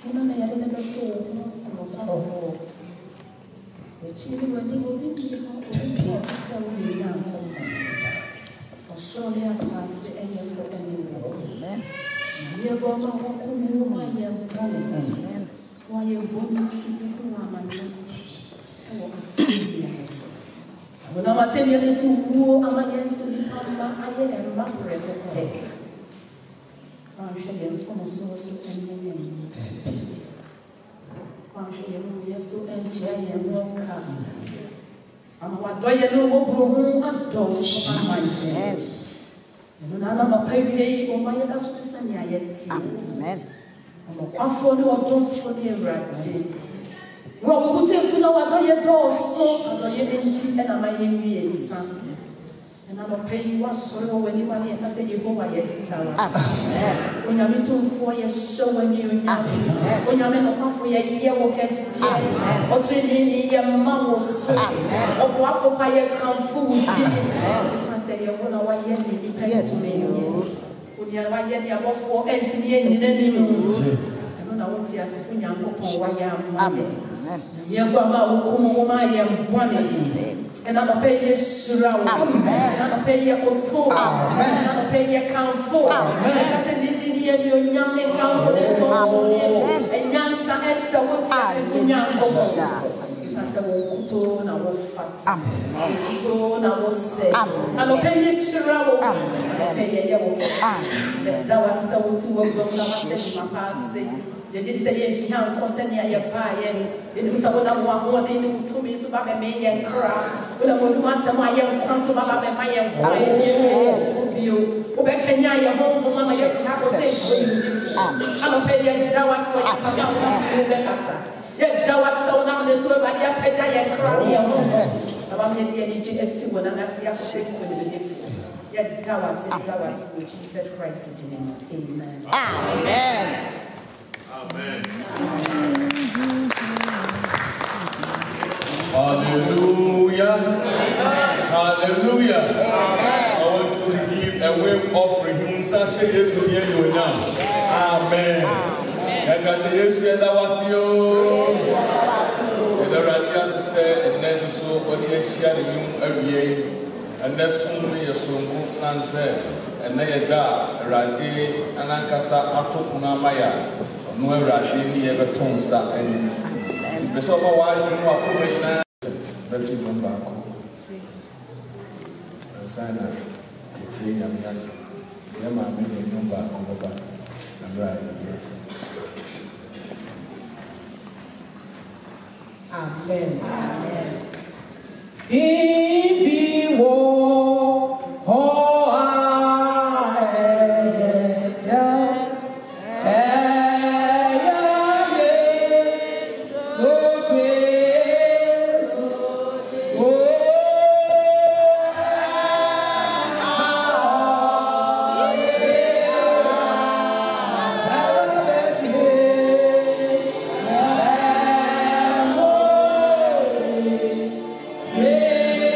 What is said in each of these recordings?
And I'm a pay you shroud. And I'm a pay you auto. And I'm a pay you comfort. And I said, did you hear you young and comfort and told and young son as so what you young Kuto na wofat. Kuto na wose. And I pay you shroud. And pay you woke. That was so what you were going to say my past. They did say if you have Costania, your pie, and it was one of one thing to me to Baba May and Cra. When I would master my young customer, Baba May and Cry, you, Obekanya, your home, Mama, your conversation. I'm a pay that was for your Papa. Yet that was so now the story by your pet and Cra, your home. About the if you want to see a question. Yet that was with Jesus Christ in name. Amen. Amen. Amen. Hallelujah. Hallelujah. I want you to give a wave offering. Sasha yes to be doing now. Amen. And that's a yes and that was you. And the Radias said, and then so what you share the new every year. And that's soon a song sunset. And they are Radi and Ankasa Atokuna Maya. No Radini ever tones up anything. The summer while you know a very long back. Sana, it's in a yes. Yama, maybe no back over. I'm right, yes. Amen. Amen. Be war. Yeah.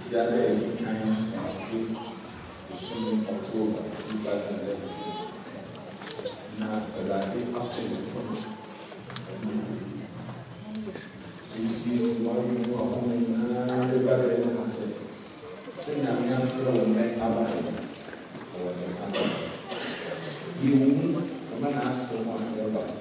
Saturday, kind of October 2011. Now, I did up to the point. So you see, why you are home and the battery and I said, say, I'm not feeling like about it. Or you won't ask someone about it.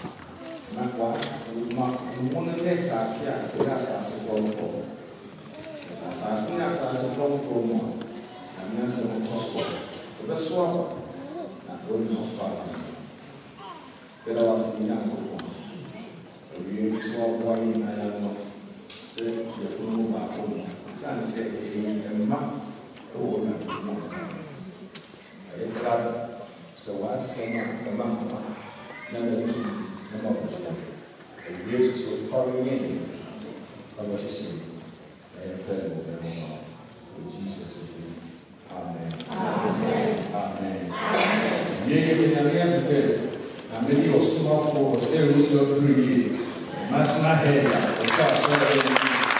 One of the assassin, the assassin from assassin, assassin from more. I'm not so possible. The swap, not going no far. There was a young woman. We swap one in Ireland. Said the phone back home. Son said, and mom, oh, no. I grabbed so I said, the mom, never to. And Jesus was calling in from what you see. I am fed with Jesus. Amen. Amen. Amen. Amen. Yea, and the said, and many of small for sales of free. Must not head.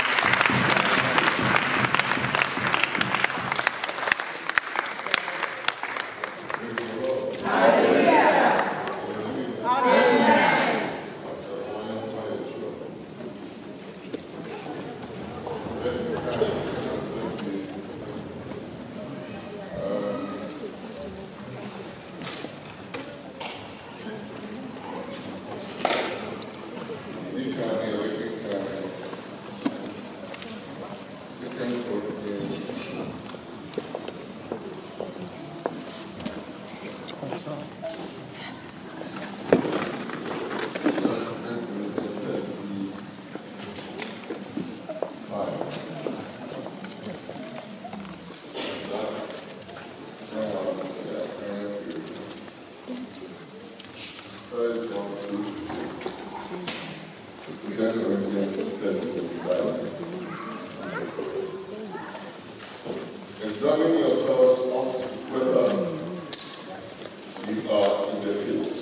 Examine yourselves as whether you are in the field.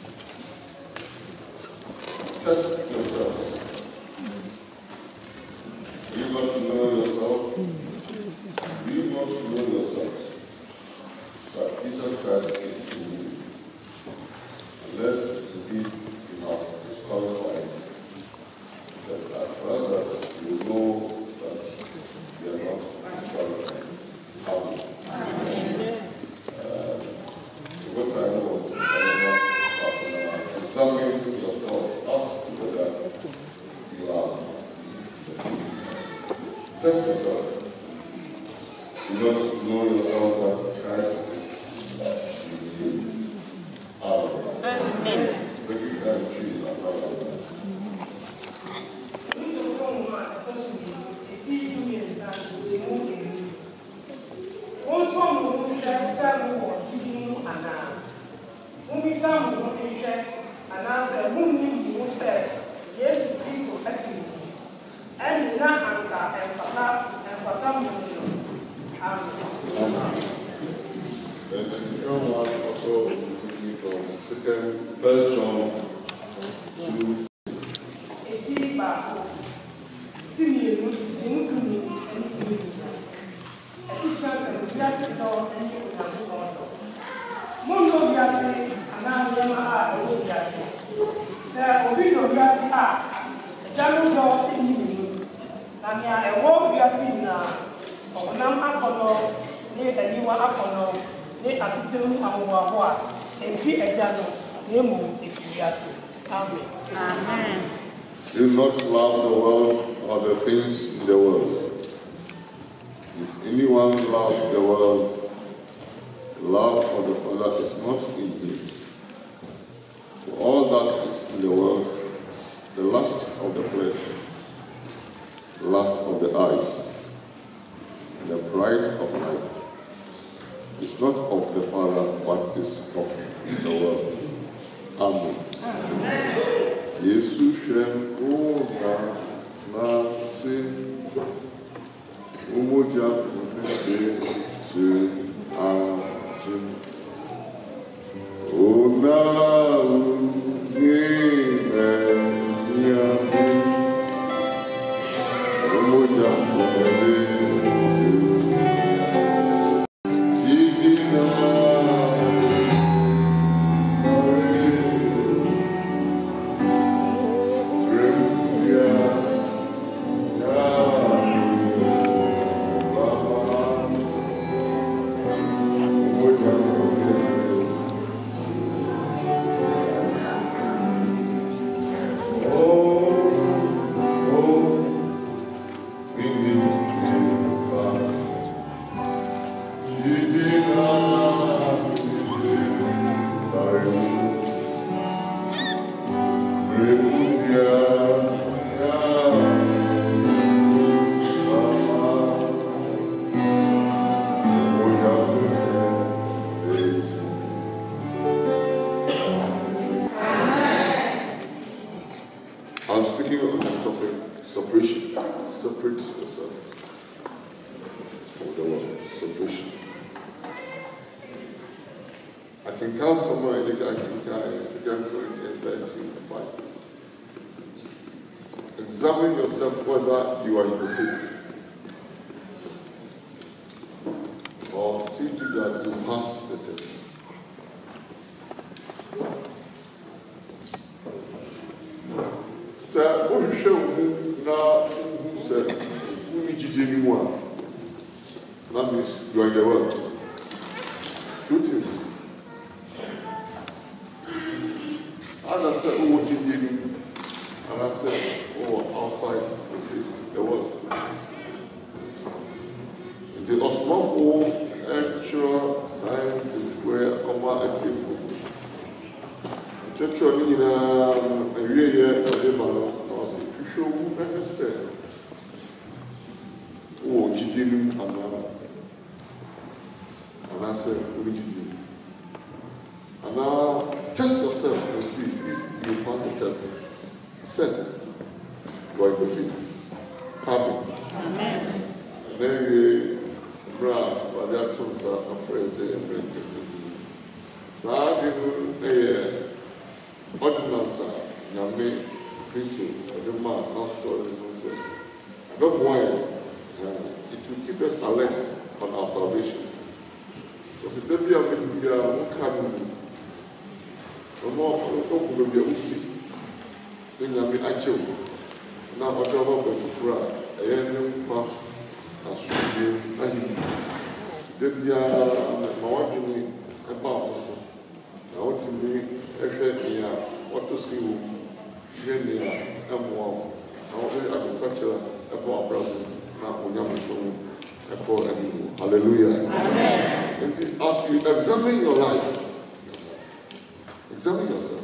Test yourselves. Do you not know yourself? Do you not know yourselves that Jesus Christ is in you? Unless indeed you have disqualified that at first that you know that you are not disqualified. What I want to examine yourselves as to whether you are. Test yourself. You don't know yourself that Christ is in you. Amen. Breaking down the tree like that. And the second one also took me from 1 John 2. Amen. Do not love the world or the things in the world. If anyone loves the world, the love of the Father is not in him. For all that is in the world, the lust of the flesh, the lust of the eyes, and the pride of life, is not of the Father, but is of the world. Amen. Yesu shemona nasi umoja kumbe tu ajim ona unime yamu umoja kumbe tu can count somewhere in this, I can count 2 Corinthians 13:5. Examine yourself whether you are in the faith. Or see to that you pass the test. Sir, what you show me now, who said, who need you anymore? That means you are in the world. Two things. And I said, oh, what you did? And I said, oh, outside the face, the world. The osmopho, actual science, and where comma active. Church on a year, a demo, or a show, and I said, oh, you didn't, and I said, what did you do? And now test yourself and see if you pass the test. Said, you are in the field. Amen. And then we grab, but there are two friends there. So I didn't ordinance, Yame, Christian, the man, not sorry, no say. Don't worry, it will keep us alert on our salvation. Because the baby of the won't come. No more, will be a usi. Then Yame Acho. Now, whatever but for Fra, a young as you then we are watching about us. I want to be a what to see you, M1. I want to have such a power brother, now when I'm so a poor animal. Hallelujah. Amen. And as you examine your life, examine yourself.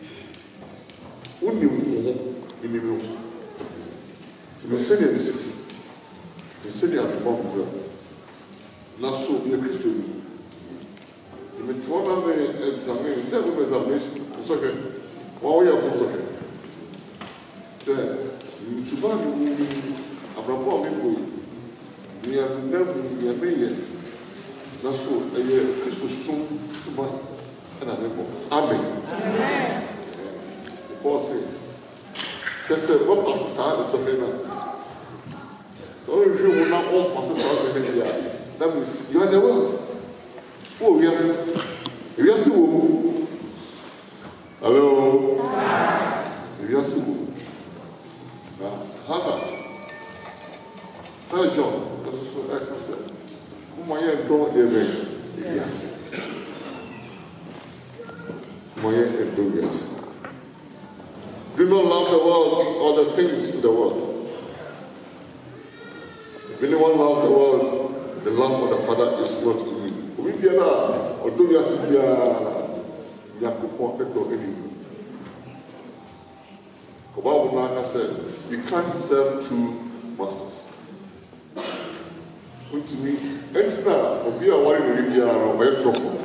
Only in the room. You say the city. You say they are the bomb girl. Not so be a Christian. You may want to examine, it's an examination. It's okay. Why are you okay? Say, you should not be a proper people. You are never be a million. Not so, a Christian soon, Suban, and a people. Amen. Amen. The Paul said, that's what passes out is okay now. So if you will not all passes out in India, that means you are the world. Oh, yes. Yes, who? Hello? Yes, who? Hannah. Sir John, that's so excellent. Whom I am don't even. Yes. My yes. Do not love the world or the things in the world. If anyone loves the world, the love of the Father is not in me. We be allowed, or do you have to be a Yakupo anymore? The Bible said, you can't serve two masters. To me, and now, or be a warrior in India or a trophy.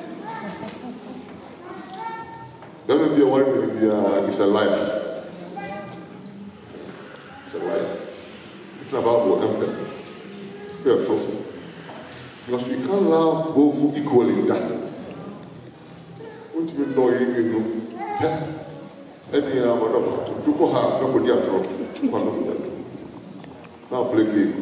That will be a warrior in India is a liar. It's a liar. It's about what happened. We are trophy. Because we can't love both equally that. Won't you know you know? Any whatever. People have nobody at all. Now play game.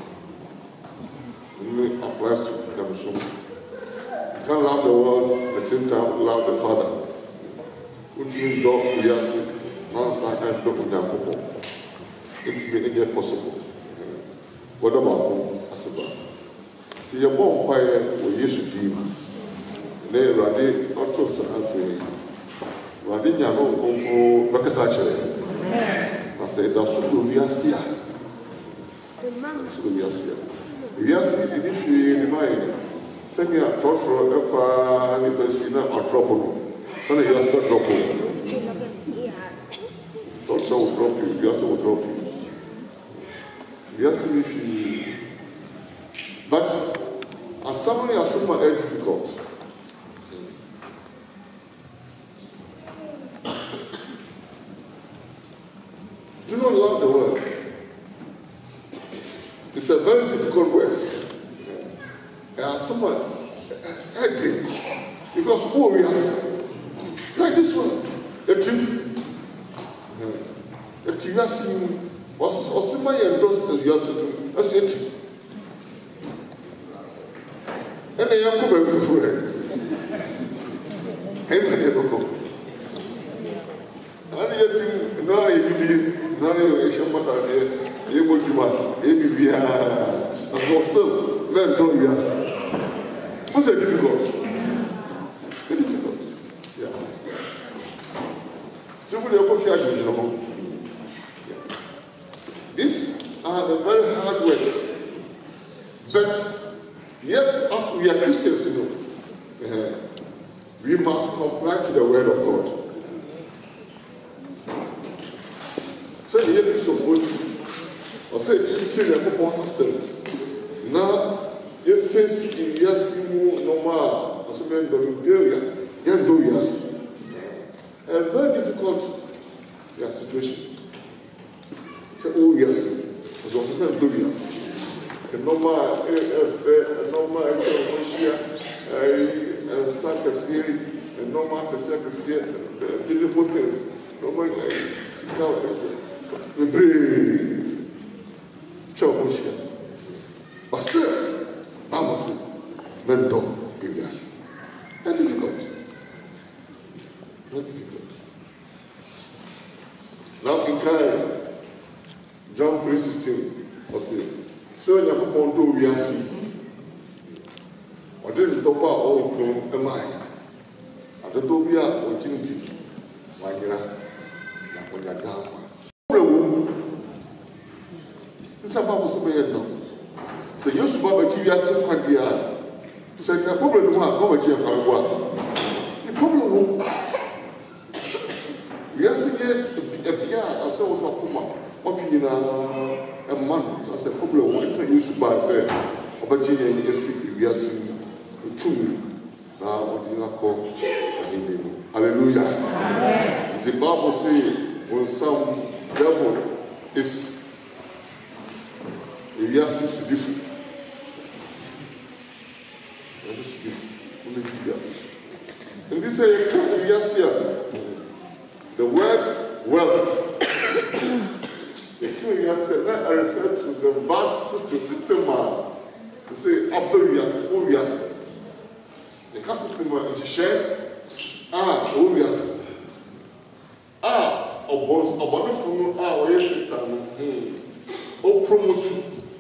It applies to them so. You can't love the world at the same time love the Father. Won't you know we are sick? Now I don't know. It may be possible. What about Asaba? To your bomb fire or yes, you do. Nay, Radi, not to say, Radi, no, Bakasache. I said, that's what we are here. So we are here. We are seeing in the mind. Send me a torch for a any person or trouble. So you ask for trouble. Torch will drop you, you also will drop you. We are seeing if you. But as somebody has someone else difficult. Do not love the world. It's a very difficult word. Someone, Because who we are like this one. The tree. The tree has seen was my endorsed as yourself. That's it. And they are coming before it. And I never come. And yet, no, I did not a matter there. You would do what? ABB, and also, then don't you ask? What's the difficult? Very difficult. Yeah. So, we are both here, you know. These are the very hard works. But yet, as we are Christians, you know, we must comply to the word of God. So, the piece of wood, or say, now, if it's in Yasimu, normal, or something, a very difficult situation. So, oh, yes, it's also not good, yes. The normal, normal, beautiful things, normal, the brave, but still, I must say, men don't give us. Very difficult. Very difficult. Now, in John 3:16, or say, so you have to do we are see. Or this is the power of a mind. And the Dobia opportunity, my dear, when you're down. It's about somebody else. So you should have a TV as a Pandia. So the problem is not how much you have. The problem is, yesterday, a Pia, I saw what you know, a man. So I said, problem, what you should buy, say, but you are seeing two. Now, what do you call hallelujah. The Bible says, when some devil is yes, it's different. Yes, it's different. And this is a yes here. The word wealth. The two yes here. Now I refer to the vast system. You say above yes, over yes. The caste system is share. Over yes. About from yes, promote.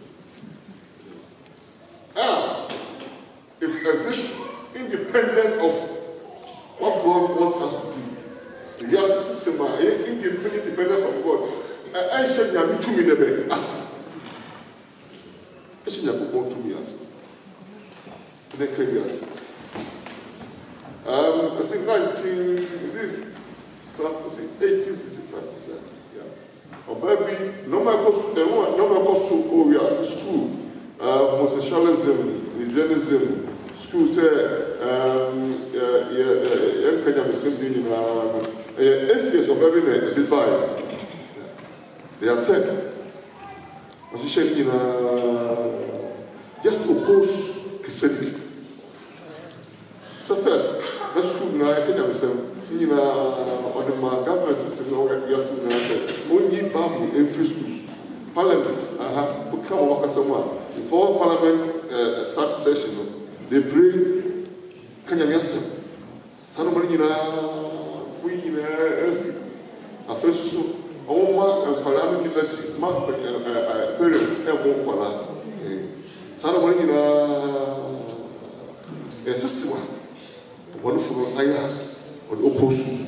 If this independent of what God wants us to do, the yes system independent from God. I should have been 2 minutes. As I should have been 2 years. Then came years. I think 1865%. Or maybe no matter school, we are school, homosexualism, Eugenicism, school say, atheists of every divide. They are 10. Just to oppose Christianity. So first, the school now, I think I'm saying, on the government system, only Bible in free school. Parliament, become worker somewhere. Before Parliament start session, they pray Kanyamiasa. Sanomanina, we in a first so, and Parliament liberty, parents, and one Pala. Sanomanina, a system, wonderful Aya, or opposite.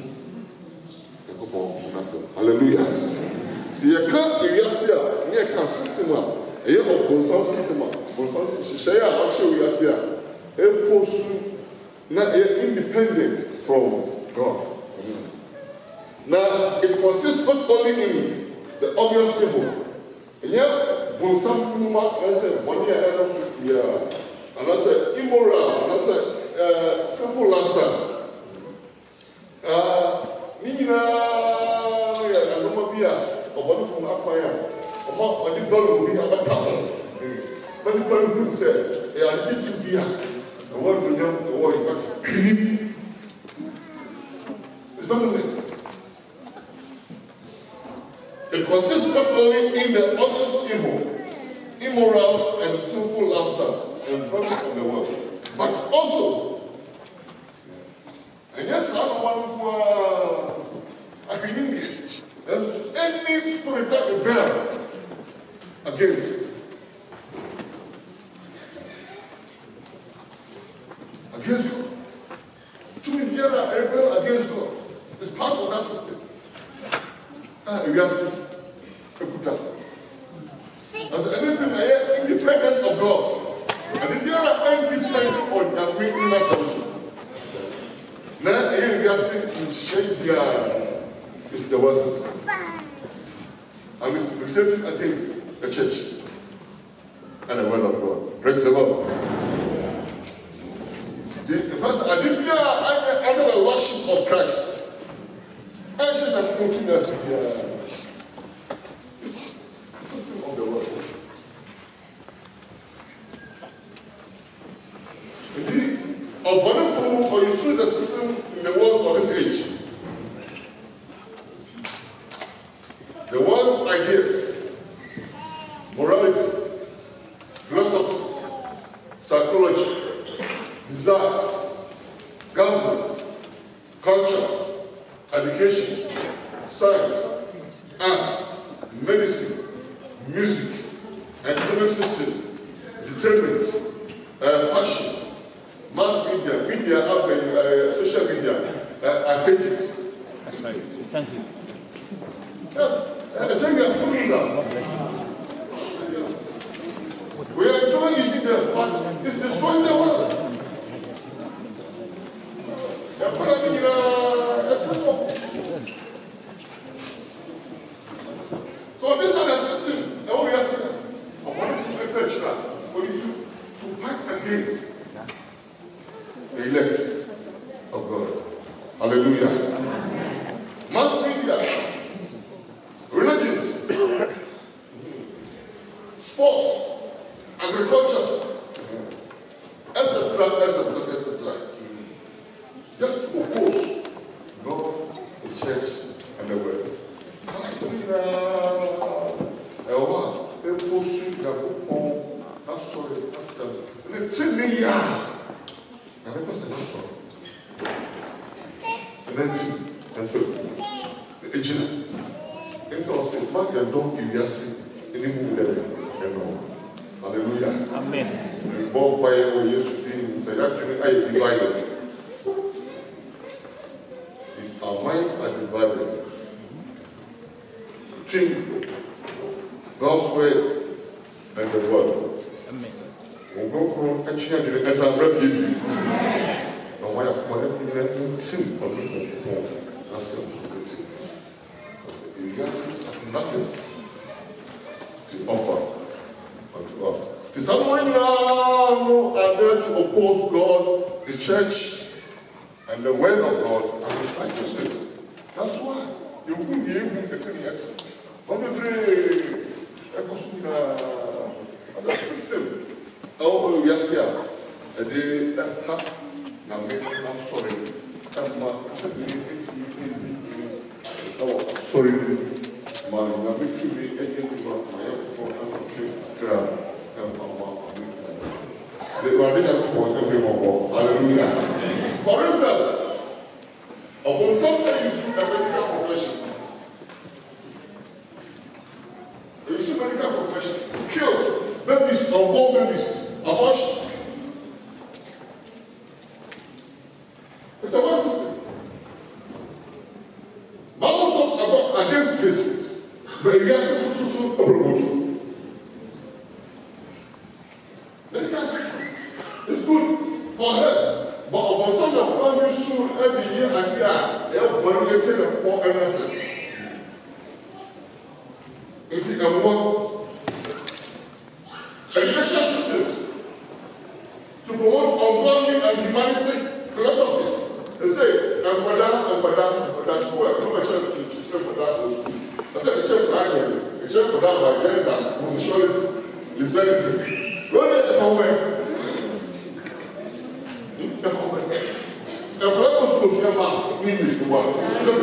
Hallelujah. The account area near account system, a year of Bonsal system, Shaya, I'll show you as here. A post not independent from God. Now, it consists not only in the obvious people. And yet, Bonsal as a 1 year, another immoral, another sinful lifestyle. Or one from Aquia, or the value we have a couple. But the person who said, they are teaching beer. The word will help the word is it's valueless. It consists not only in the obvious evil, immoral, and sinful lifestyle and values of the world, but also, and yes, I'm one who I've been in here. There's any spirit that rebel against God. To be rebel against God is part of that system. We are seeing as anything independence of God. And if there are independent on the witness also. Now we are seeing is the world system. And it's protecting against the church and the word of God. Praise the Lord. The first, I did under the worship of Christ. I should have continued this system of the world. Indeed, or you see the system in the world of this age. The world's ideas, morality, philosophy, psychology, desires, government, culture, education, science, arts, medicine, music, economic system, entertainment, fashions, mass media, social media, I hate it. That's right. Thank you. Yes, we are enjoying using them, but it's destroying the world. So this is the system that we are saying. I want to church for you to fight against the elect of God. Hallelujah. Mass media, religions, sports, agriculture, etc., etc., etc. Just to oppose God, the church, and the world. Hallelujah. Amen. If our minds are divided between God's way and the world, Amen. we'll go from actually as our refuge. No matter what nothing to offer unto us. Is someone now are there to oppose God, the church, and the word of God and His righteousness? That's why you wouldn't be able to get any access. As a system, we are here. Sorry, man, I'm going to be hallelujah. For instance, upon something you see a medical profession. You see medical profession to kill babies, unborn babies, abortion. It's a bad system. Bible talks about against this, but you have to promote. Medical system is good for her, but upon some of them soon every year and year, they have one getting a poor innocent. It is a one education system to promote ungodly and humanistic philosophies. They say, and for that, school, I don't mention for that school. I said, check for that by gender, homosexualism, lesbianism. Go there somewhere. English the one.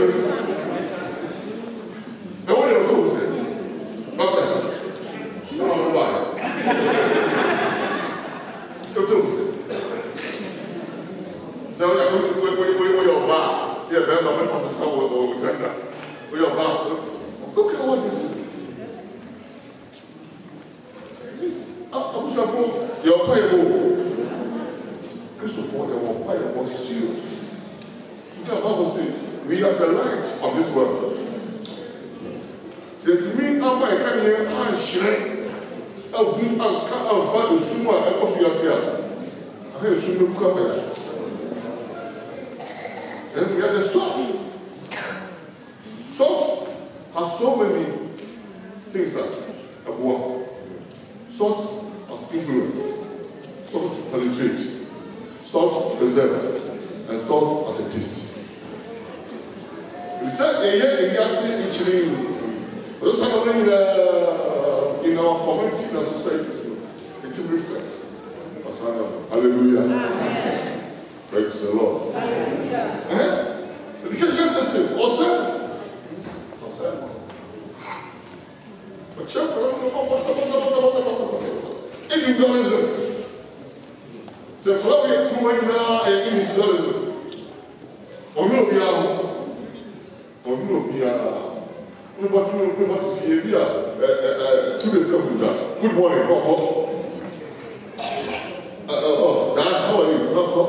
And what they go say? Okay. No, why? So your bar. Yeah, then the man was a sour over gender. Your bar. Look at what this is. I'm sure for your payable. Christopher, they were payable serious. The Bible says, we are the light of this world. Say to me, I'm my kind here, I'm sharing. I'll be a sumo, and coffee as well. I have a sumo coffee. And we have the salt. Salt has so many things that are one. Salt has influence. Salt penetrates. Salt preserves. And salt as a taste. We said a year in Yassi in those are in our community and society. It reflects. Hallelujah. Praise the Lord. The education system also. Individualism. So, individualism. Nobody see here. 2 days ago, good morning, Dad, how are you?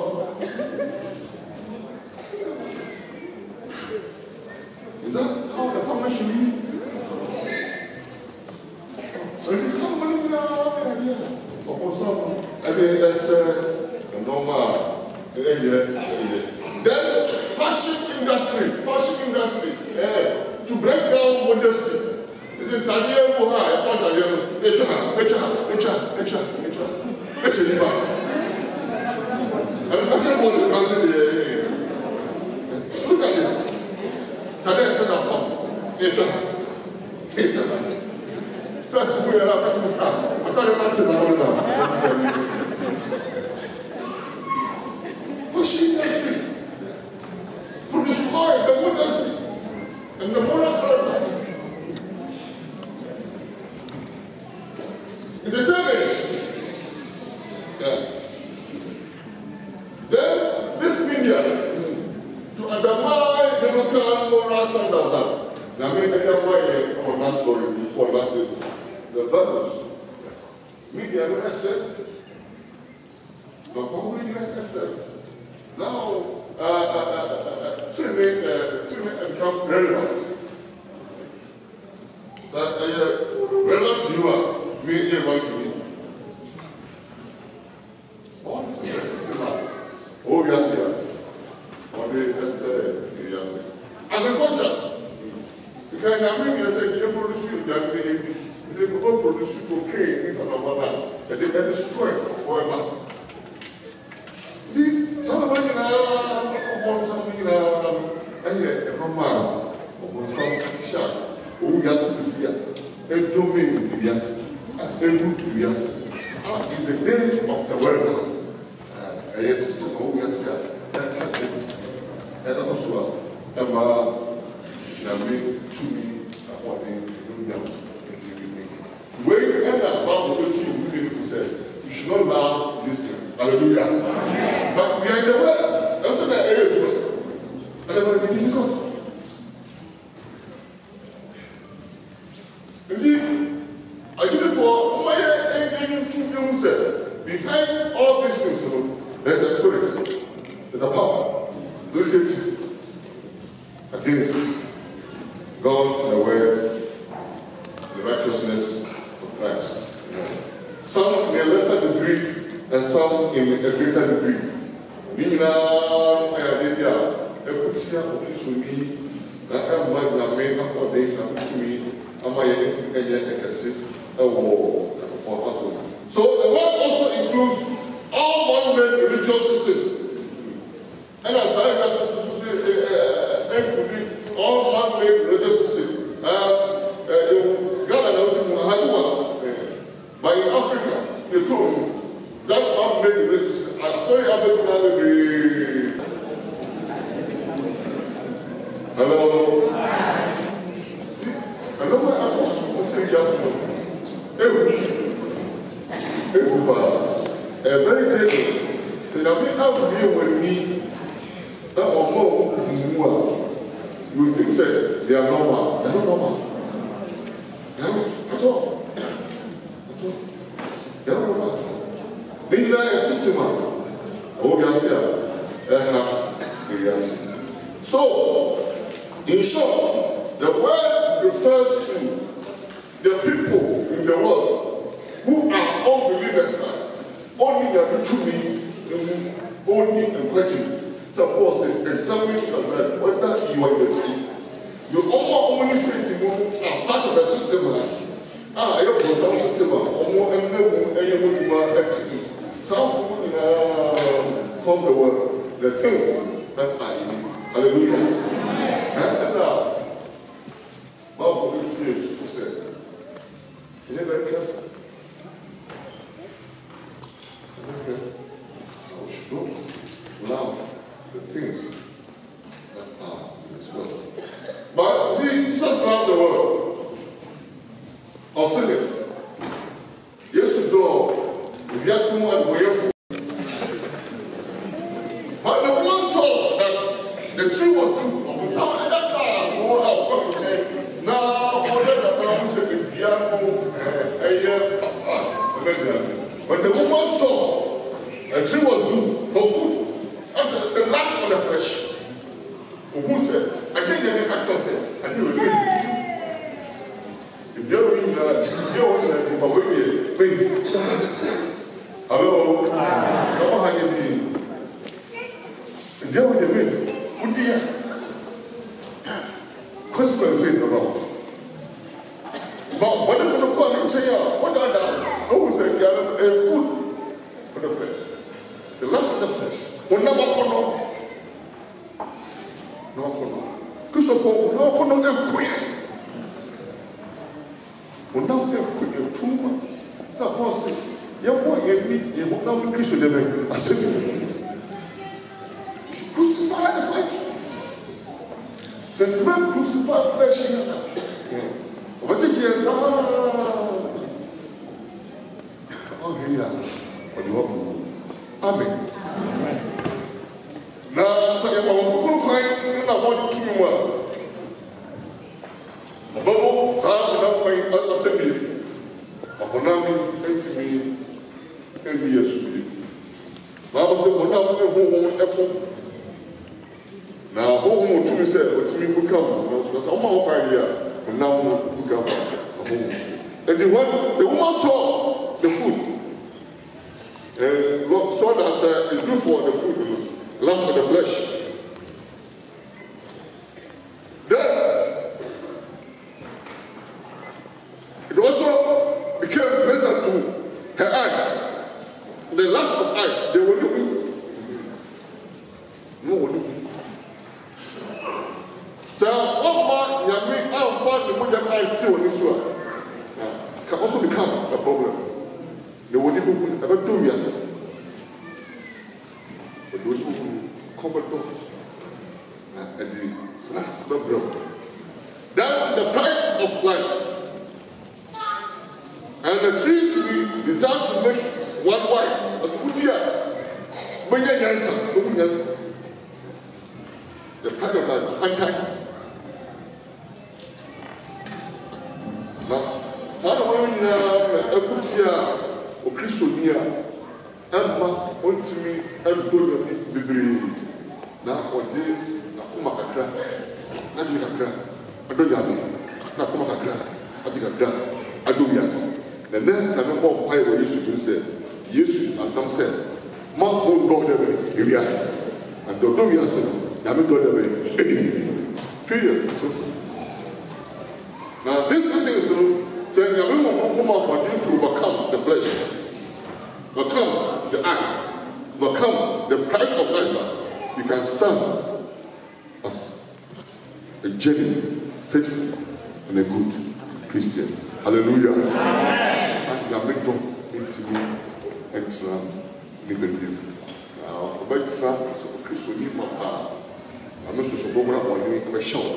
Is that how the family should be? And it's how many that's normal. Then fashion industry, to break down modesty. Is it Daniel Moha? Listen, and look at this. Daniel said, first, we are not going to start. I'm trying to answer that one now. Fashion industry to destroy the modesty and the moral character. It determines. Yeah. Then this media to undermine biblical moral standards. Now, maybe that's why I'm not sorry for that. The values. Media will accept. The public will accept. Now, to become relevant. That relevant to you are, me relevant to me. All this is a system. Oh, yes, yeah. Agriculture. Because I mean, you say, you produce you, you say, before produce cocaine, it's another man. And they destroy for a man. Somebody and yet, a man, or some shot, who gas is here, a domain, yes, a look, yes, is the day of the world. Yes, oh, yes, and also, Name to me, what they do them. When you end up about what you say, you should not laugh these things. Hallelujah. Amen. But we are in the world. That's not the area to know. And it will be difficult. Indeed, I did it for my behind all these things, there's a spirit, there's a power. Look at against God and the word, the righteousness of Christ. Some in a lesser degree and some in a greater degree. Nina, I have a picture of this with me. That I might not make up for day, and to me, I might have to get a cassette, a war, or also. So the word also includes all one-man religious system. And as I all man-made religious system. But in Africa, they told that man-made religious system. I'm sorry, I'm not going to agree. Hello? I know my apostle was saying just a very day. When me, you think that they are normal. They are not normal. They are not at all. They are not normal. They are a system. So, in short, the word refers to the people in the world who are unbelievers now. Only the truly only the question. The Paul said, examine your life, whether you are in the faith. You only faith in part of the system. I have a system, from the world, the things that are in it. Hallelujah. And now, Bible will be to say, be very careful. Very careful. We should not love the things that are in this world. But see, Jesus loved the world of sinners. Yes, to do. We have someone who has. But the woman saw that the tree was good. Without any time, more out coming to say, now, the piano, when the woman saw the tree was good for food, that's the last of the flesh. Who said, I can't get a cat of I do it. If you're in the hello? How are you doing? If you're in the wind, what do you consequences around? But what if you call it say, what are that? No one said, good for the flesh. The last of the flesh will never follow. No, Christopher, no, a queen. Will now have put your tumor. That was it. Your boy and me, you will not be Christian. I said, you should crucify the flesh. Since men crucify flesh here. What did you say? Oh, yeah. What do you want? Amen. Now, so if I want to cry, I want to do more. Bubble, Sam, and find assembly. Aponami, me, and me as you. Baba said, Monam, apple. Now, home to me said, what to me will come. Because I'm all idea, and now will come home. And the woman saw the food. And saw that it's good for the food, last of the flesh. It also became pleasant to her eyes. The last of eyes, they were looking. No one looking. So, what man, Yami, I found the modern eyes too on this one. Can also become a problem. They would even about 2 years. But they would even cover door. And the last of the blood. Then the pride of life. And the tree to be designed to make one white as good year. But yes, the pride of life, anti. Now, Father, when you are a good year, or Christonia, Emma, want to me, and do the degree. Now, or day, Nakumaka, Nadika, Adoyami, Nakumaka, Adika, Adoyas. And then I remember why we used to say, yes, as some said, Mount God areas. And the Dovias, Yami God anyway. Period. So, now, this thing is saying, Yamu for you to overcome the flesh, overcome the eyes, overcome the pride of life. You can stand as a genuine, faithful, and a good Christian. Hallelujah. And you make them into me, extra, me believe. Now, about so Christian, I'm not so good on the show.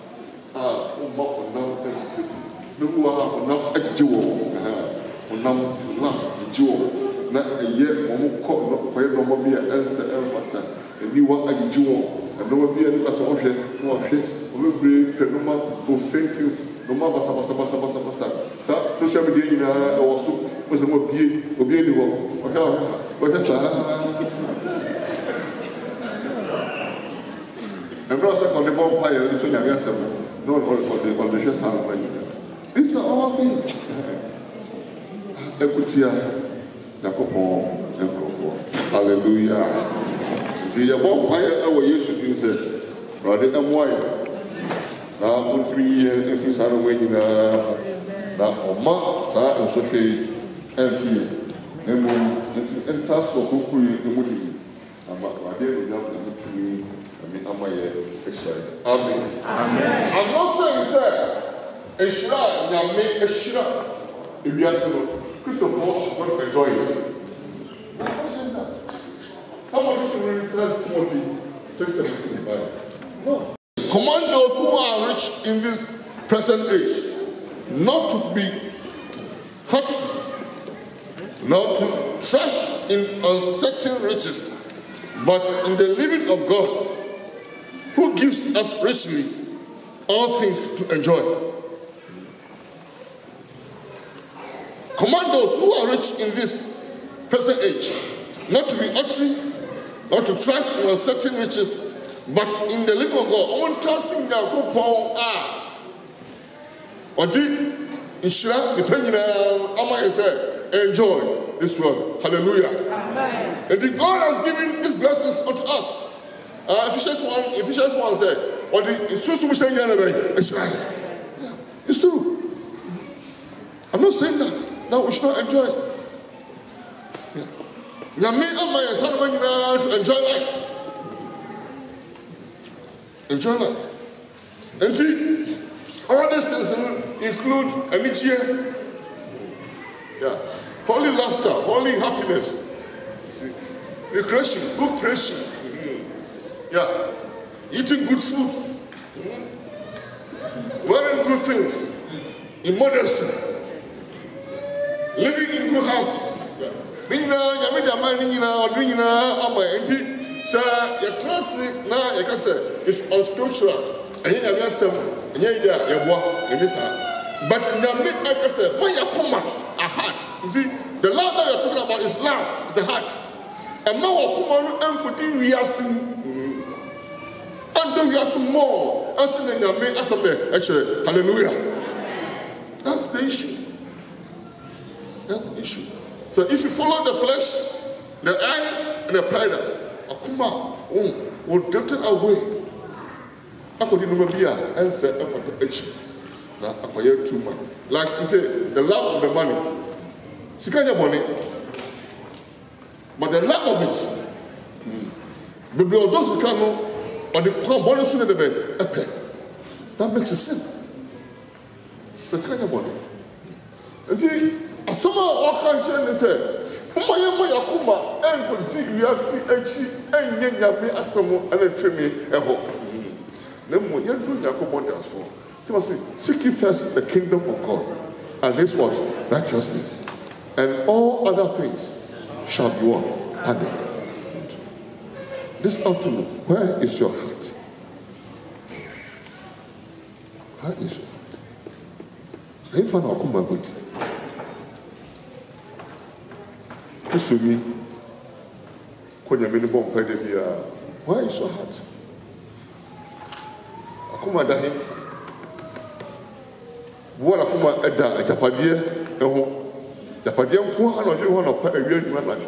No, I'm not a jewel. I'm not last the jewel. Not a year, one caught not where no more be an answer and factor. And you want a jewel, and no one be any person of it, no shit, no more, no sentence, no more basa. Social media also was a more be anyone. But that's I'm not on the bonfire, so no on the chest hand. These are all things. Hallelujah. The bonfire our years to use rather than wire. Now, 3 years, if it's out of way, now, Oma, Sa, and Sophie, and T. And Tasso, who I'm to me. Amen. I'm not saying, sir, a shrine, Yame, a shrine. If you ask them, Christopher should not enjoy it. I'm not saying that. Somebody should read 1 Timothy 6:17 in the Bible. No. Command those who are rich in this present age not to be hurt, not to trust in uncertain riches, but in the living of God, who gives us richly all things to enjoy. Command those who are rich in this present age not to be haughty, not to trust in uncertain riches, but in the living of God. On trusting their good power. Or did Ishra, depending on Amma said, enjoy this world. Hallelujah. Amen. And God has given these blessings unto us. Ephesians 1 said, or it's true to say, it's right. Yeah, it's true. I'm not saying that. No, we should not enjoy it. Yeah. To enjoy life. Enjoy life. And see, all these things include amitié, yeah, holy laughter, holy happiness, see, recreation, good creation, yeah, eating good food, wearing good things, in modesty, living in good house. So your classic now, you can say it's unscriptural. And you have some, and you have this. But Yami, I can say, when you come a heart. You see, the love that you're talking about is love, it's a heart. And now I come on and put in reaction. And then we have some more. As in Yami, as a actually, hallelujah. That's the issue. That's the issue. So if you follow the flesh, the eye, and the pride, Akuma will drift it away. I could be and say, now, I too much. Like you say, the love of the money. She can't have money. But the lack of it, the blood those who can know, or the bonus in the bed, that makes a sin. But she can't have money. And see, someone walk on and say, Yakuma, and continue to see and Yami Asamo and a tremie a hope. No more, you're doing Yakuma dance for. He must say, seek ye first the kingdom of God, and this what? Righteousness. And all other things shall be what? Added. This afternoon, where is your heart? Where is your heart? Are you found Yakuma good? Me, where is your heart? Akuma dahi. What Akuma Eda, a Japadia, the Padian Kuan or one of a real human.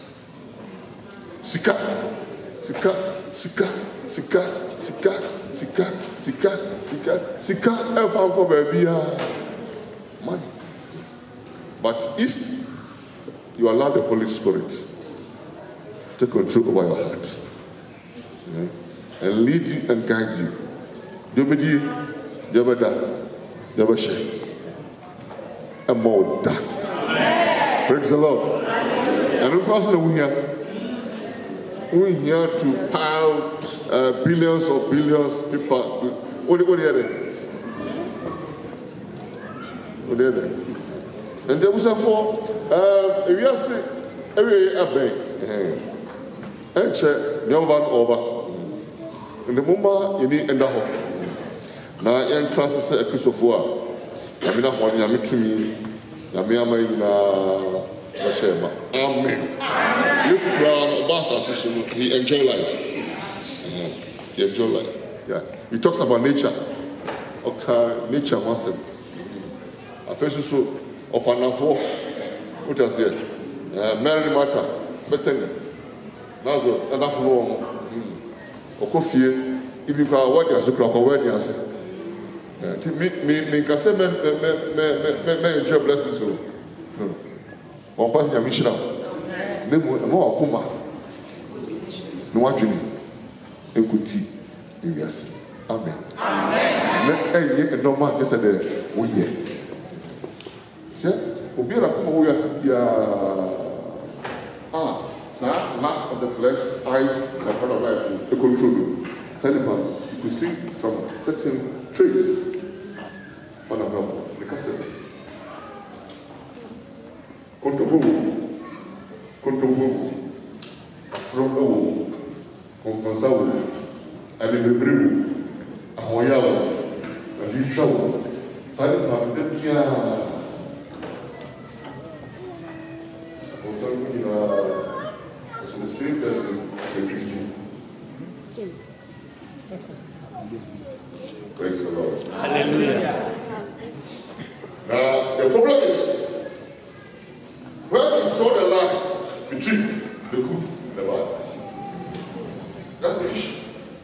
Sika, Sika, Sika, Sika, Sika, Sika, Sika, Sika, Sika, and found for baby money. But if you allow the Holy Spirit to control over your heart, and lead you and guide you. And more that. Praise the Lord. And in person we have we here to pile billions or billions people. What are they? What are they? And there was a for if you say every abbey, and check no one over. In the moment you need and the home. Now, entrance is a Christopher. I mean, I'm going to me. Amen. If Brown Obasa, he enjoy life. He enjoy life. Yeah. He talks about nature. Okay, nature wants him. I first so of an afro. What I said, Mary Matter, better. Now, enough no. Okofie, if you can what you are what you are. Me can say me enjoy blessings so. On passe ya Michelin. Me mo akoma. No adwene. Ekuti. Yes. Amen. Amen. Me normal just say wo ye. Se obi ra ko wo yase bia mass of the flesh, eyes, and the part of life, the control. You could see some certain traits on a number. The cassette. Control. Strong. Compensable. And in the brew. A hoyal. And you show. Silent part. The same person as a Christian. Praise the Lord. Hallelujah. Now, the problem is where to draw the line between the good and the bad. That's the issue.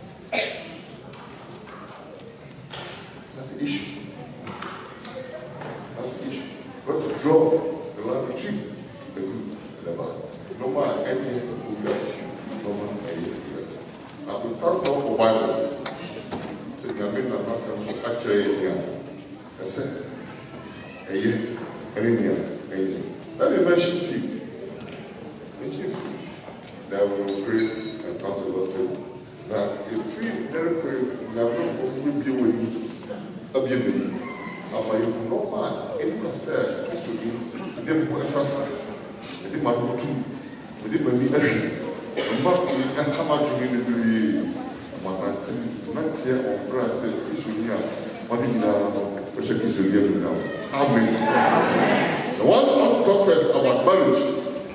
That's the issue. That's the issue. Where to draw the line between the good and the bad. No man any who does. No man any who does. I've been talking about for Bible. So you mean that myself actually I said, let me mention few. That we will pray and come to the Lord. Now, if we never pray, we are not going to be with me. I'll be with me. I'm no man. Anyone said, this will be them who are fast. They might go too. They might be everything. The mark and how much you need to be. Not here or grass, this will be money now. Which is will get now. Amen. The one I want to talk first about marriage.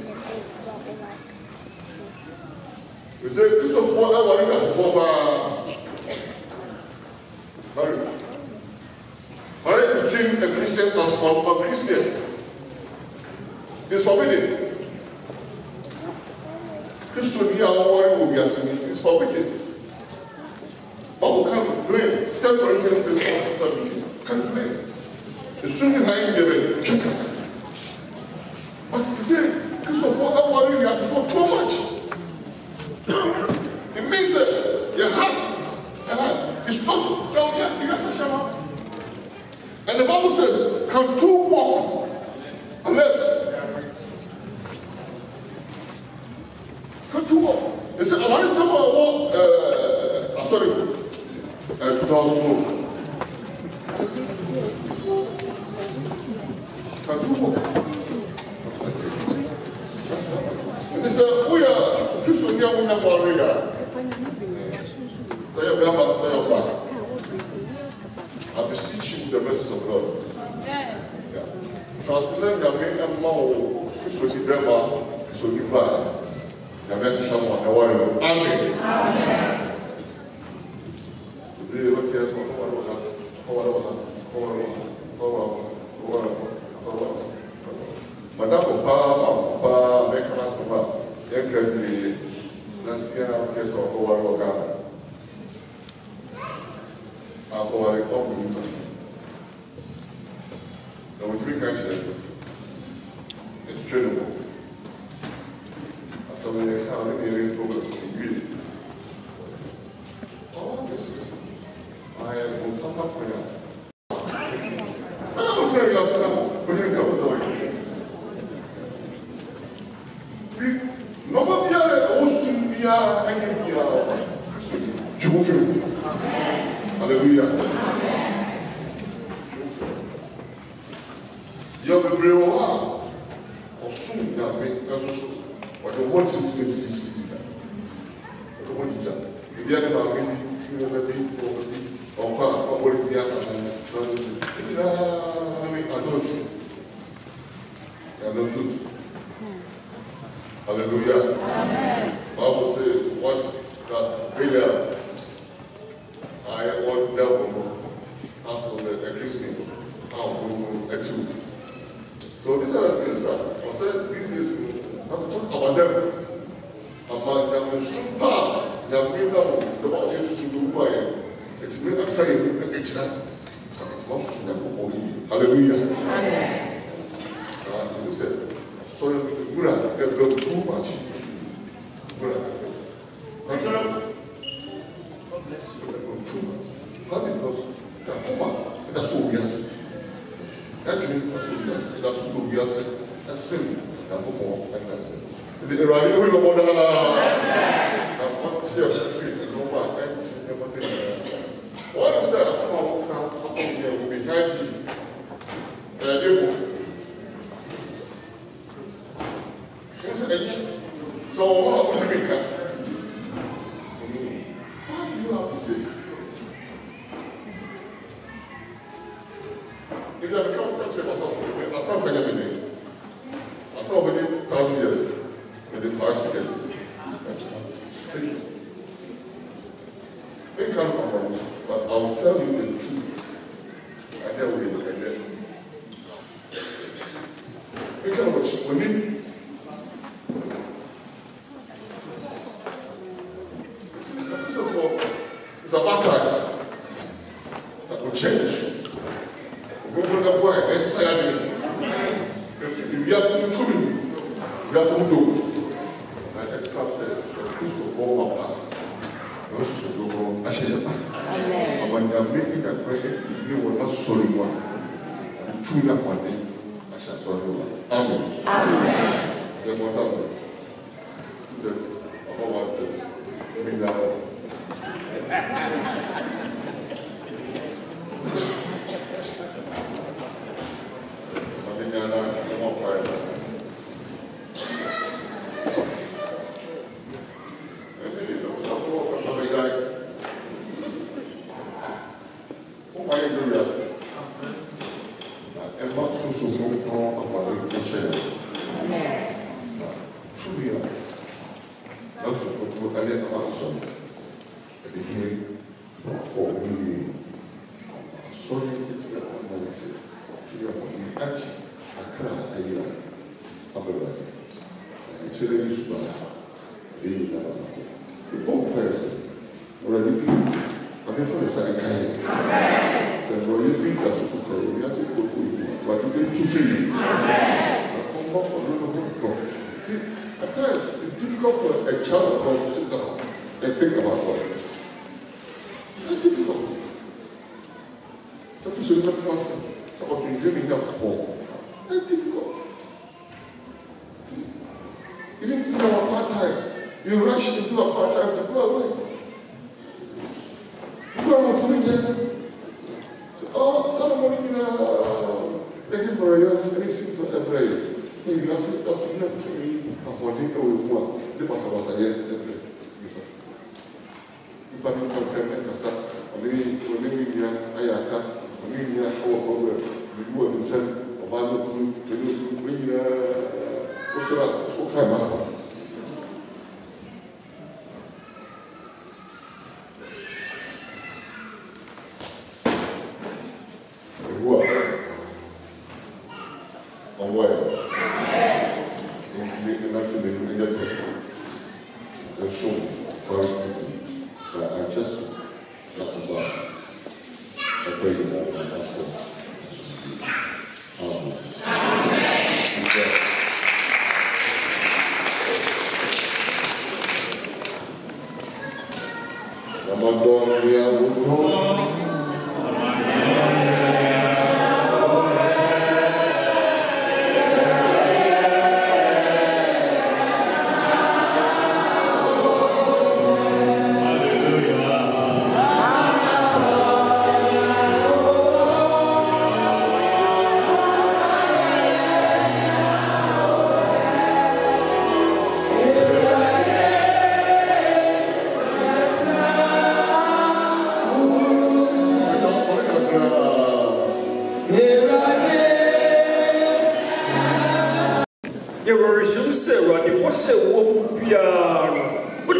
We say, this of what I want us for marriage. Marriage between a Christian and a Christian is forbidden. Christian here will be is forbidden. Bible can blame. 2 Corinthians 6:17 can blame. As soon as I give it, check it. But he said, Christopher, I worry you have for too much. It means that your heart is not down here. You have to shower. And the Bible says, can two walk unless? Can two walk? It said, I want to walk. Sorry. Also, can two walk? And they said, we are this one here, we have already. Say your grandma, say your father. I beseech you with the message of God. Yeah. Translate the main amount, this will be grandma, this will be bad. The message someone, the warrior. Amen. Amen. But that's for power, make us about. There can be, let's get our case of our now, with three countries, it's trainable. As some of the county, they problem in all this is, I am on some of them. I don't tell you, but you come sorry. Nobody also be a Hallelujah. You're the brave one. Or soon, now, make us so. But the one thing is the one teacher. If you have a baby, you have a baby, or what would be after I don't you. I don't do. Hallelujah. Amen. Bible says, what does Belial? I want devil as for the Christian. How go a two. So these are the things that I said these days we have to talk about them. Among them super the one is to do my it's made a say it's not it must never only. Hallelujah. Amen. You said sorry Mura have done too much. Because that's what we are saying. Actually, that's what we are saying. That's sin. That's what we are saying. The Iranian way of order. I'm not saying sin. No one. I'm everything. What is that? Someone will come from here will be behind you. So what will you become? What do you have to say? If you have become a church of I saw Benjamin. I saw many 1,000 years, maybe 5 seconds. They can't come from us, but I will tell you the truth. And then we will end it. We can't watch it. We need. It's about time that will change. We go to the boy, necessarily. If we are some tuning, we are some do. Like Exas said, Christ will apart. No, so go, I say, and when they are making that prayer, you will not sorry one. Tune up one day, I shall sorry one. Amen. Amen. Then what happened? That, about that, I mean, that.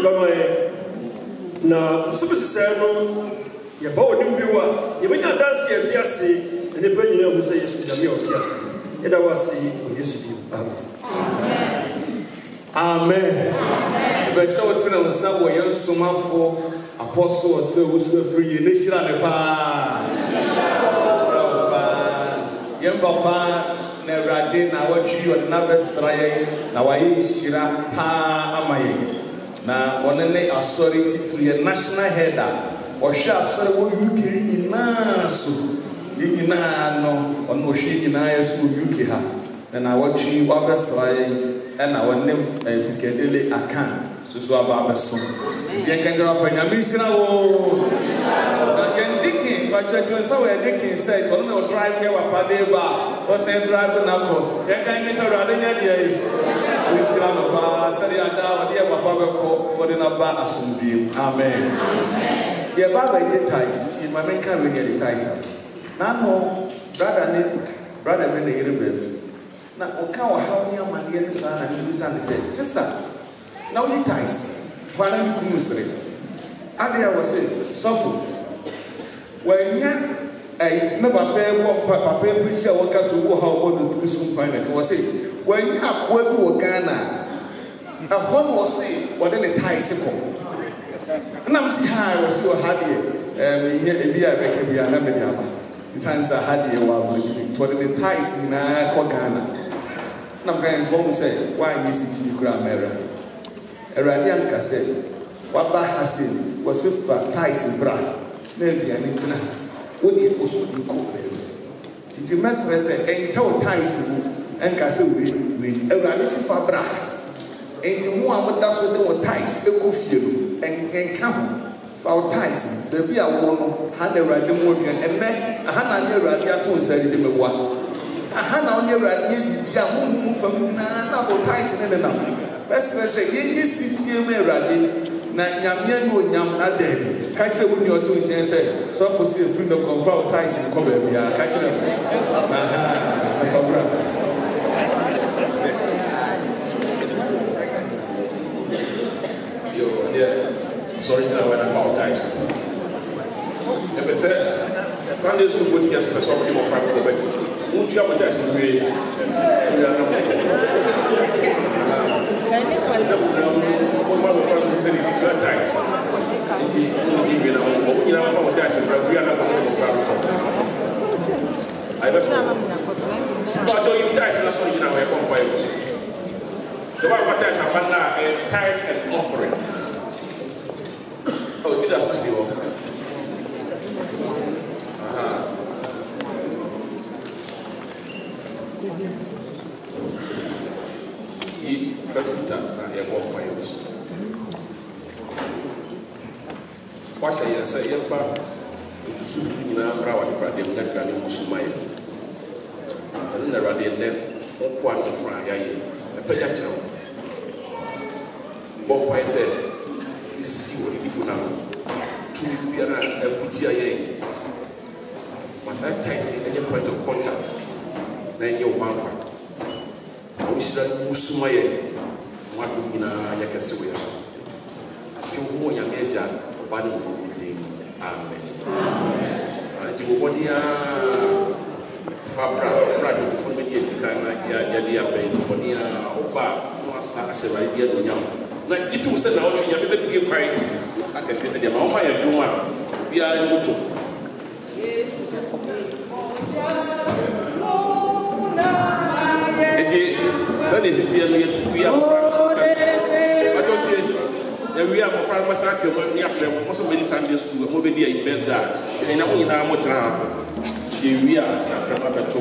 na supersisano ye bawo nimbiwa ye benya dance ye tiase ene pa nyina mu se Yesu nyame o tiase eda wasi o Yesu di amen amen be se o tena nsa wo ye nsomafo apostle se wo so free ye ne hira ne pa ye mbapa na Awurade na watwi o na besra ye na waye hira pa amaye na onene authority to the national header or shall say UK ina so yina no ono hwe nyina yeso UK ha na watwi wabesrae na wonem pikedele akan so ababeso tie kanjara panya misira wo na gendiki ba church so we diki say to no drive here wa padeba o say drive na ko kan ni say rade nya dia we shira no ba sari ada ode papa be ko ode na ba asumdie amen ye baba details ti ma menka we get details na no brother me na yire bef na o ka wa ha ni amane ni sa na ni sa ni say sister now you ties wala ni kunu sere ade ya wo say sofo wanya ai me papa preach ya wo ka so wo ha wo do tu so pan na wo say wanya akwa bi wo Ghana a hon wo say wo de ne ties ko na msi ha wo say wo ha de nya ebi a be ke bia na me de aba isansa ha de wa wo ti to de ne ties na ko Ghana na guys what we say why you sit in kura mera Awurade anka sɛ waba hasen wɔsefa ties bra na aduane tena wodi oso di ko baabi nti mesre sɛ ɛnkyɛw ties mu ɛnka sɛ we Awurade sefa bra nti mo a moda so de wo ties ɛkɔ fie no ɛnka ho fa wo ties baabi a wo no ha na Awurade mo aduane ɛnɛ aha na ne Awurade ato nsa de mɛboa aha na wo ne Awurade bibi a mo mu fam na wo ties ne nam Best ye city Awurade na nyamia no nyam na dead ka kire wo ni oto nchen say so for say free no confirm ties in cover bia ka kire aha afabra yo yeah sorry when I found ties e say Sunday school what you expect so people find for the better won't you have ties we tithes and offering. Oh, you guys see what? What's a year? Say, if I to suit na brawa ni kwade mu na ni musumai na rade ne okwa no fra ya ye e pa ya chao bon pa ese isi wo ni funa tu bi ara e kuti aye masa taisi any point of contact na ye o bank o sira musumai wa du na ya kese wo yeso ti wo ya meja ba ni amen. Ati bobodi ya fabra do fun me die kana ya dia be bobodi ya oba no asa aseba dia do nyam na gitu se na otwe nya be bie kwai akese de ma o ma ya dwuma bia ni muto eti sani sitie no ye tuya fra so ka atoti we are from Masaka, we are from most of the Sunday school, Mobile, I bet that. And now we are more travel. We are from Abato.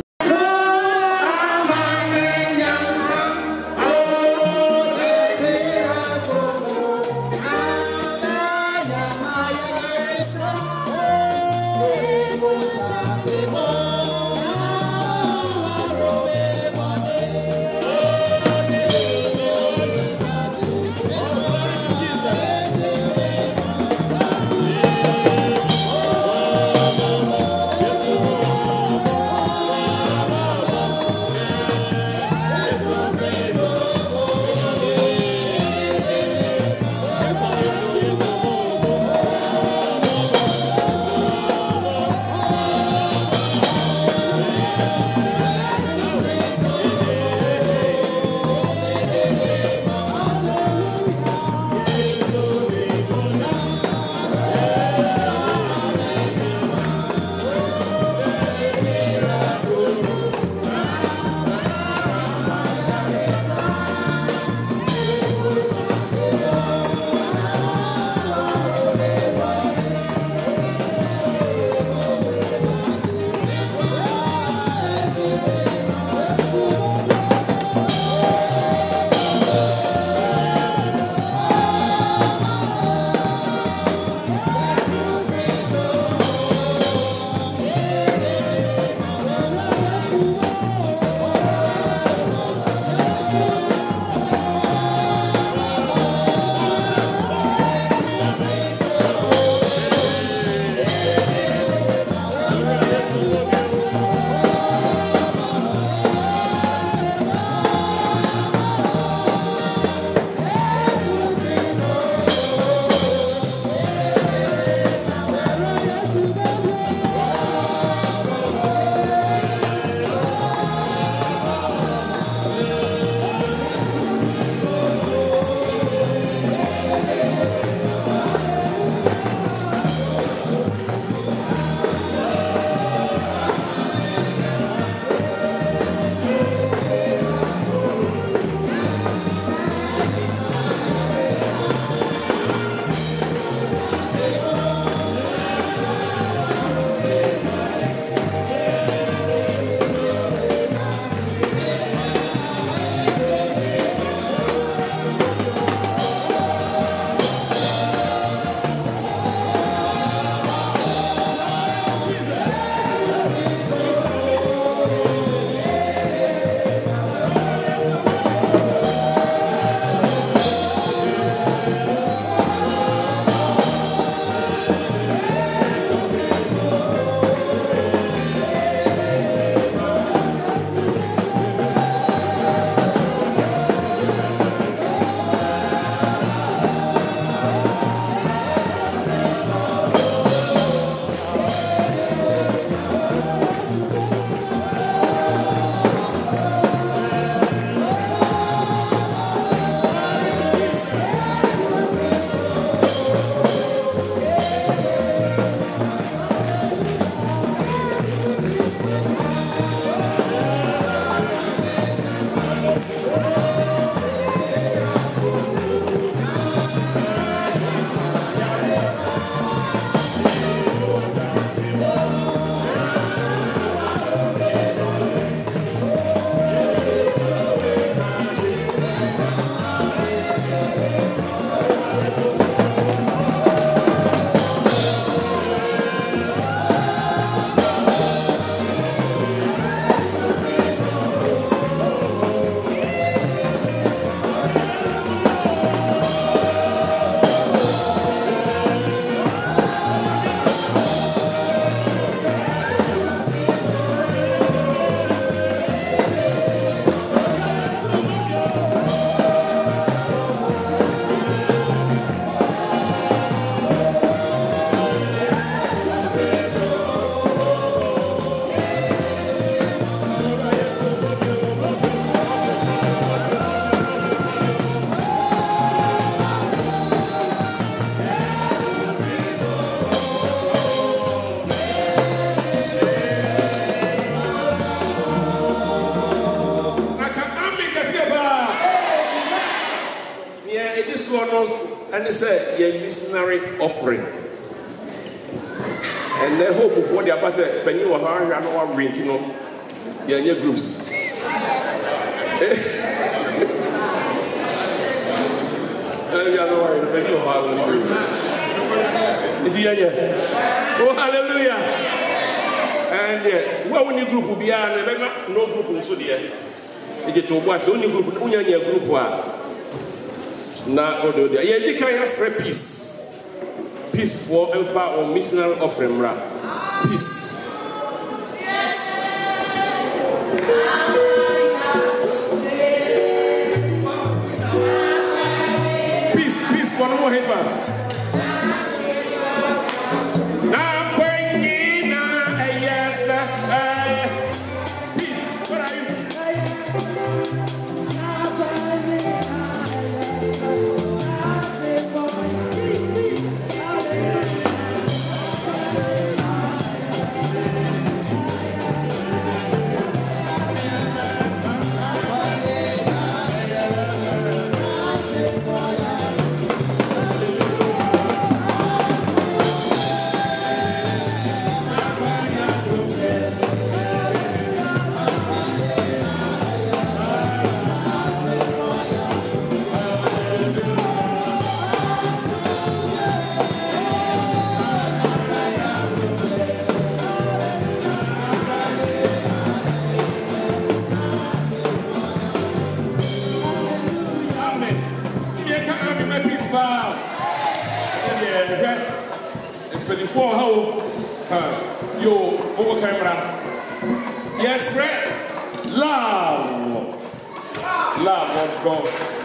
And they say, yeah, missionary offering. And they hope before the pastor, penny or her, and our rent, you know, yeah, groups. Oh, hallelujah. And what when you group will be no group in Sudia? It's to watch only group, only a group. Now, yeah, they can have peace. Peace for and far or missionary offering, peace. Peace for no more heaven. Before how you over camera. Yes, right? Love of God.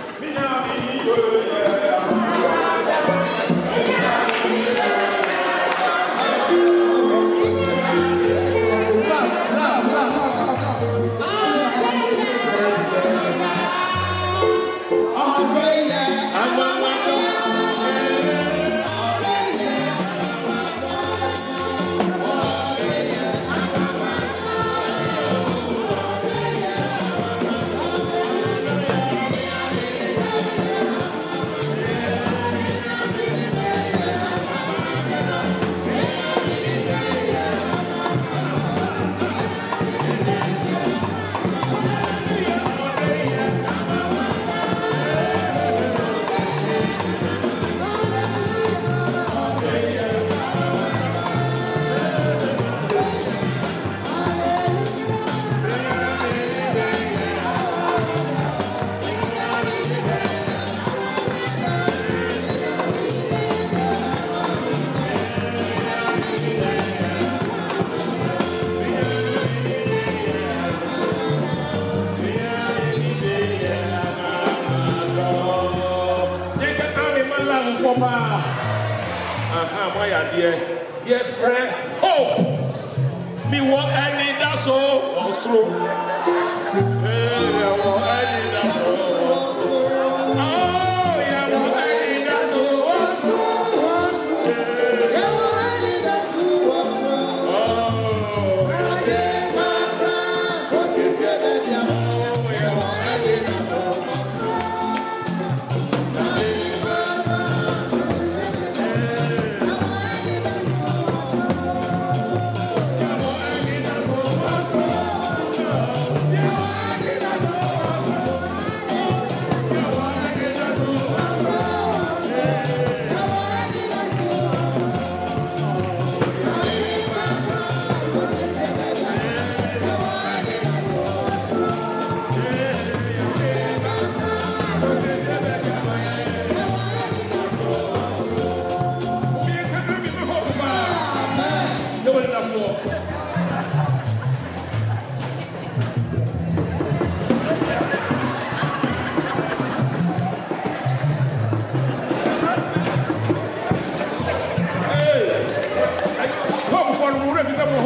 Yes, friend. Hope. Me want any that's all. Also.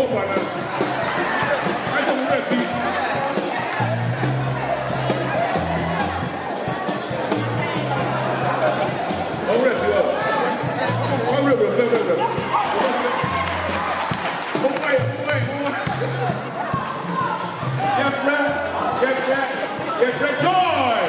one. I said, we're see. Yes, joy.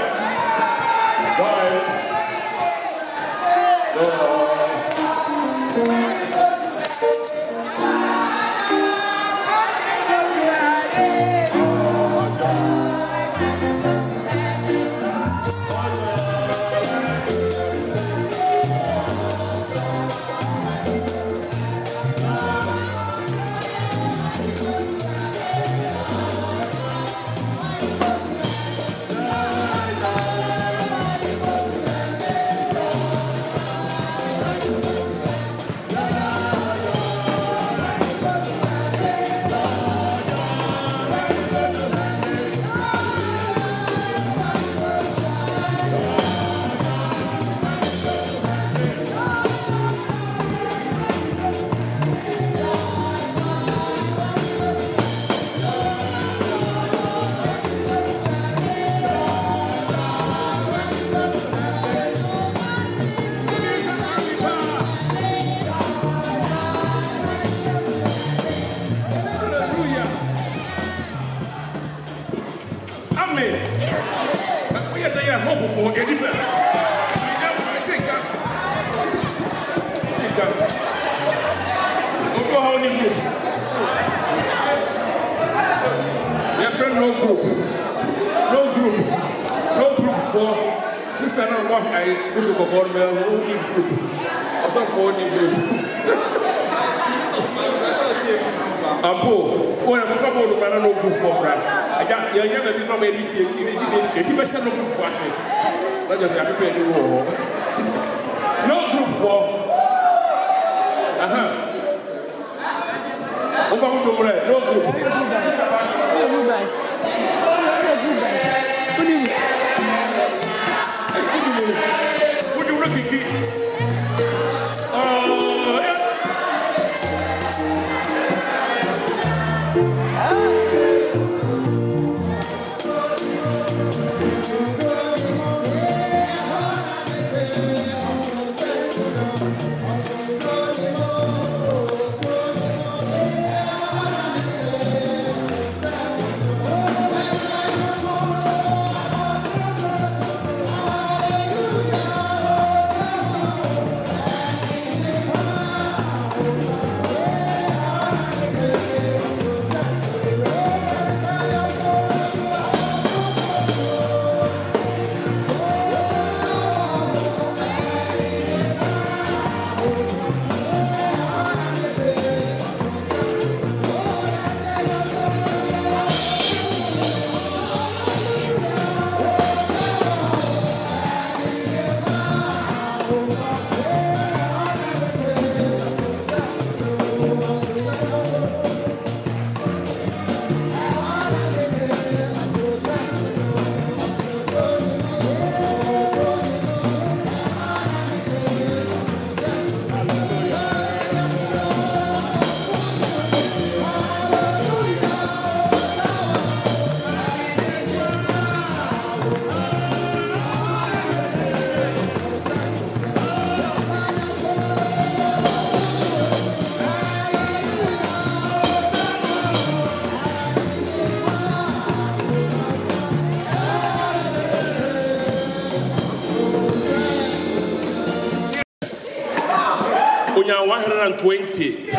£120.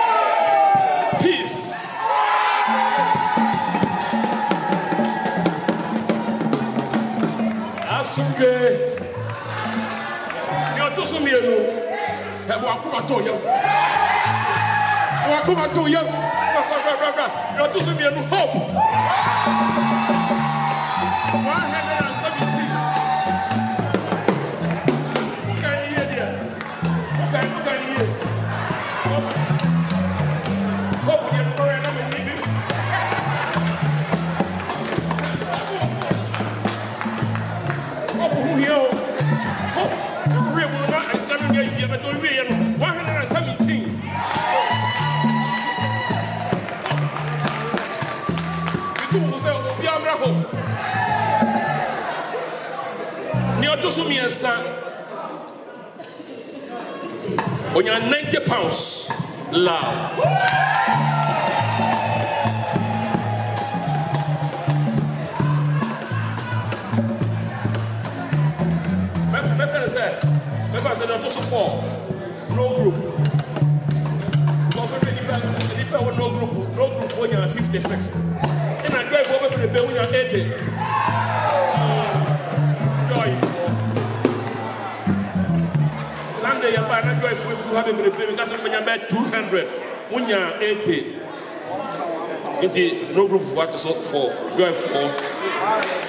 Peace. Asumbe. You're too soon, you know. Wakuma to you. Wakuma to you. You're too soon, you know. Hope. 170. so miensa onya 90 pounds loud. My friend said that also 4 no group. Because already people with no group for you 56. And I drive over to the when you're 80. Sunday, you're buying a drive for you having the baby because when you're about 200, when you're 80. Into no group for what to so for drive for.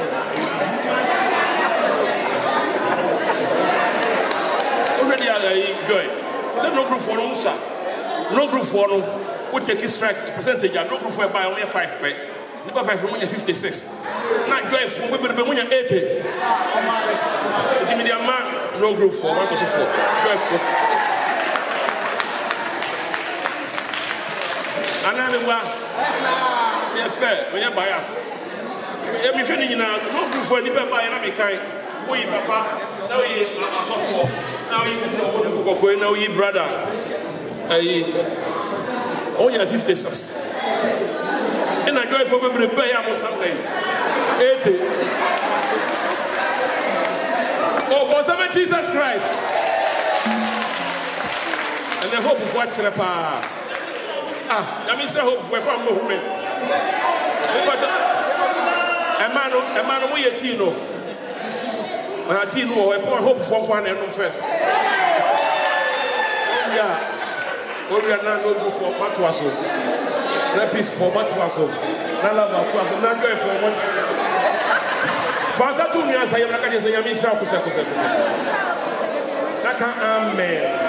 Joy. So no group for no group for no. We take a strike percentage. No group for buy only 5 pay. Number 5 from when you're 56. Not joy from when you're 80. Give me the amount. No group for 1 to 4. Joy for. And I'm yeah, fair. When you're biased. I'm feeling now. No group for any buy and I'm kind. We papa. Now we are so. Now you say now you brother. Oh yeah, 56. And I go for me pay almost something. 80. Oh, for 7 Jesus Christ. And the hope of what's the power. Let me say hope for one movement. A man we a tino. I didn't know I hope for one and first. Yeah, we are not going for Matuaso. That is for Matuaso. Nala Matuaso, not going for one. Fasa 2 years, I am not going to say, I'm in South Africa. Amen.